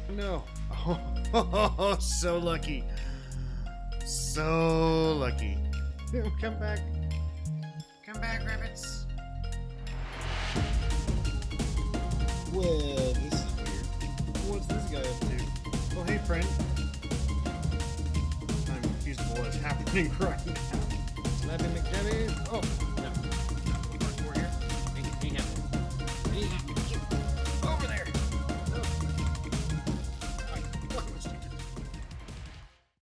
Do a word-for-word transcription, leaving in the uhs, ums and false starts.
No. Oh, so lucky. So lucky. Come back. Come back, rabbits. Well, this is weird. What's this guy up to? Oh, hey, friend. I'm confused with what is happening right now. Slapping McDebbie. Oh.